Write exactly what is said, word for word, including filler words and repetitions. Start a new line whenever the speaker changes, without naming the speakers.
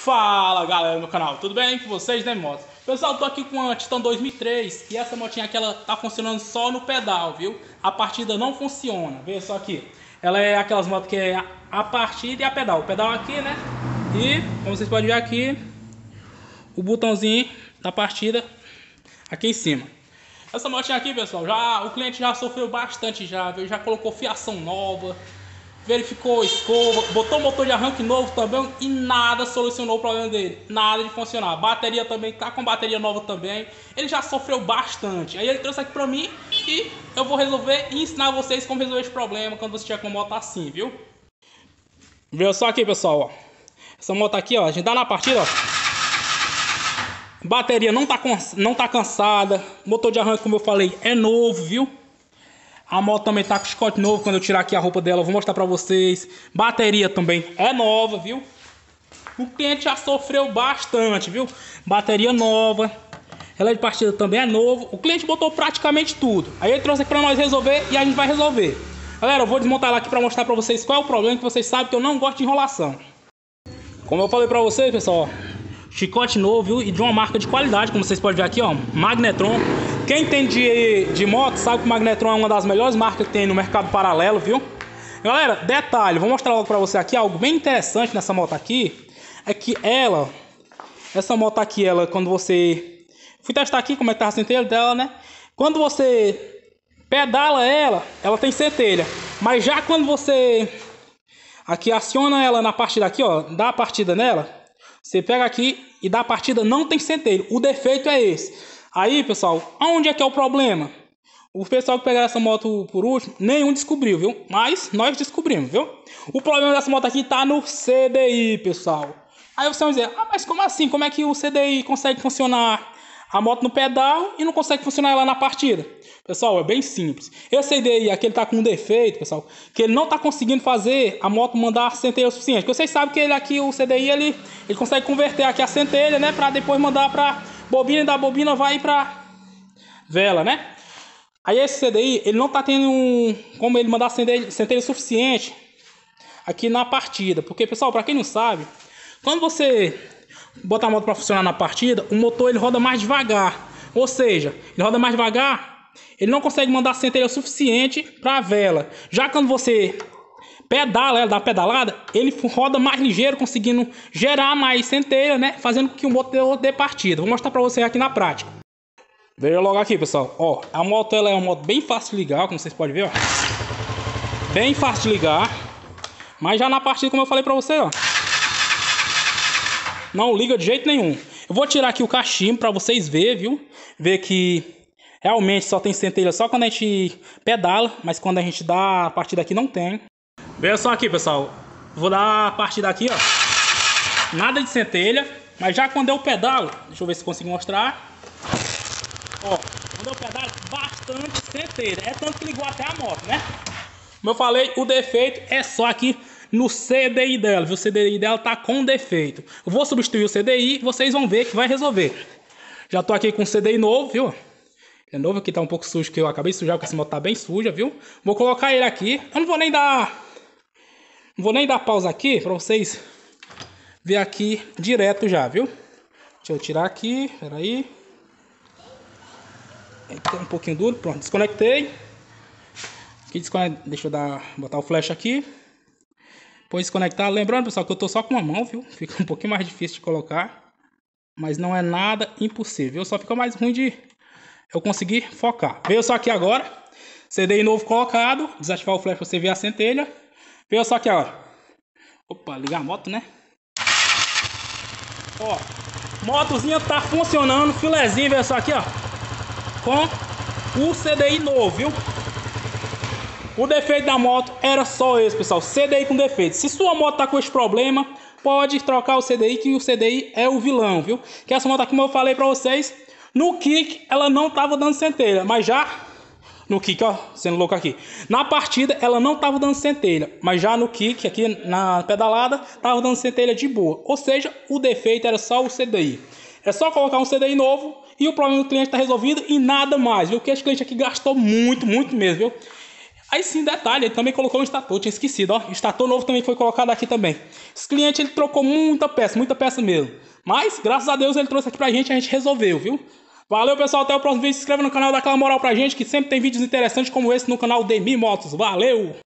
Fala galera do meu canal, tudo bem com vocês, né, moto? Pessoal, tô aqui com a Titan dois mil e três e essa motinha aqui ela tá funcionando só no pedal, viu? A partida não funciona, veja só aqui. Ela é aquelas motos que é a partida e a pedal. O pedal aqui, né? E, como vocês podem ver aqui, o botãozinho da partida aqui em cima. Essa motinha aqui, pessoal, já, o cliente já sofreu bastante já, viu? Já colocou fiação nova, verificou escova, botou motor de arranque novo também e nada solucionou o problema dele, nada de funcionar. A bateria também tá com bateria nova também, ele já sofreu bastante. Aí ele trouxe aqui pra mim e eu vou resolver e ensinar vocês como resolver esse problema quando você tiver com uma moto assim, viu? Viu só aqui, pessoal, ó. Essa moto aqui, ó, a gente dá na partida, ó. Bateria não tá, não tá cansada, motor de arranque, como eu falei, é novo, viu? A moto também tá com chicote novo. Quando eu tirar aqui a roupa dela, eu vou mostrar pra vocês. Bateria também é nova, viu? O cliente já sofreu bastante, viu? Bateria nova. Ela de partida também é novo. O cliente botou praticamente tudo. Aí ele trouxe aqui pra nós resolver e a gente vai resolver. Galera, eu vou desmontar ela aqui pra mostrar pra vocês qual é o problema, que vocês sabem que eu não gosto de enrolação. Como eu falei pra vocês, pessoal, ó, chicote novo, viu? E de uma marca de qualidade, como vocês podem ver aqui, ó, Magnetron. Quem tem de, de moto sabe que o Magnetron é uma das melhores marcas que tem no mercado paralelo, viu? Galera, detalhe, vou mostrar logo pra você aqui algo bem interessante nessa moto aqui. É que ela, essa moto aqui, ela, quando você... Fui testar aqui como é que tá a centelha dela, né? Quando você pedala ela, ela tem centelha. Mas já quando você aqui aciona ela na partida aqui, ó, dá a partida nela, você pega aqui e dá a partida, não tem centelha. O defeito é esse. Aí, pessoal, aonde é que é o problema? O pessoal que pegaram essa moto por último, nenhum descobriu, viu? Mas nós descobrimos, viu? O problema dessa moto aqui tá no C D I, pessoal. Aí você vai dizer, ah, mas como assim? Como é que o C D I consegue funcionar a moto no pedal e não consegue funcionar ela na partida? Pessoal, é bem simples. Esse C D I aqui, ele tá com um defeito, pessoal, que ele não tá conseguindo fazer a moto mandar a centelha o suficiente. Porque vocês sabem que ele aqui, o C D I, ele, ele consegue converter aqui a centelha, né? Pra depois mandar pra bobina, e da bobina vai pra vela, né? Aí esse C D I, ele não tá tendo um, como ele mandar centelha, centelha suficiente aqui na partida. Porque, pessoal, pra quem não sabe, quando você bota a moto para funcionar na partida, o motor ele roda mais devagar. Ou seja, ele roda mais devagar, ele não consegue mandar centelha suficiente para a vela. Já quando você pedala, ela dá uma pedalada, ele roda mais ligeiro, conseguindo gerar mais centelha, né? Fazendo com que o motor dê partida. Vou mostrar para você aqui na prática. Veja logo aqui, pessoal. Ó, a moto ela é uma moto bem fácil de ligar, como vocês podem ver, ó. Bem fácil de ligar. Mas já na partida, como eu falei para você, ó, não liga de jeito nenhum. Eu vou tirar aqui o cachimbo para vocês verem, viu? Ver que realmente só tem centelha só quando a gente pedala, mas quando a gente dá a partida aqui não tem. Veja só aqui, pessoal. Vou dar a partida aqui, ó. Nada de centelha, mas já quando eu pedalo, deixa eu ver se consigo mostrar. Ó, quando eu pedalo, bastante centelha. É tanto que ligou até a moto, né? Como eu falei, o defeito é só aqui no C D I dela, viu? O C D I dela tá com defeito. Eu vou substituir o C D I e vocês vão ver que vai resolver. Já tô aqui com o C D I novo, viu? É novo, aqui tá um pouco sujo, que eu acabei de sujar, porque essa moto tá bem suja, viu? Vou colocar ele aqui. Eu não vou nem dar... Não vou nem dar pausa aqui pra vocês ver aqui direto já, viu? Deixa eu tirar aqui, peraí. Tá um pouquinho duro, pronto, desconectei. Aqui desconectei, deixa eu dar, botar o flash aqui. Depois desconectar, lembrando, pessoal, que eu tô só com uma mão, viu? Fica um pouquinho mais difícil de colocar, mas não é nada impossível, só fica mais ruim de eu conseguir focar. Veio só aqui agora, C D I novo colocado, desativar o flash pra você ver a centelha. Veio só aqui agora. Opa, ligar a moto, né? Ó, motozinha tá funcionando, filezinho, veio só aqui, ó, com o C D I novo, viu? O defeito da moto era só esse, pessoal. C D I com defeito. Se sua moto tá com esse problema, pode trocar o C D I, que o C D I é o vilão, viu? Que essa moto aqui, como eu falei pra vocês, no kick ela não tava dando centelha, mas já no kick, ó, sendo louco aqui. Na partida ela não tava dando centelha, mas já no kick, aqui na pedalada, tava dando centelha de boa. Ou seja, o defeito era só o C D I. É só colocar um C D I novo e o problema do cliente tá resolvido e nada mais, viu? Que esse cliente aqui gastou muito, muito mesmo, viu? Aí sim, detalhe, ele também colocou um estator, tinha esquecido, ó. Estator novo também foi colocado aqui também. Esse cliente, ele trocou muita peça, muita peça mesmo. Mas, graças a Deus, ele trouxe aqui pra gente e a gente resolveu, viu? Valeu, pessoal, até o próximo vídeo. Se inscreva no canal, dá aquela moral pra gente, que sempre tem vídeos interessantes como esse no canal Demi Motos. Valeu!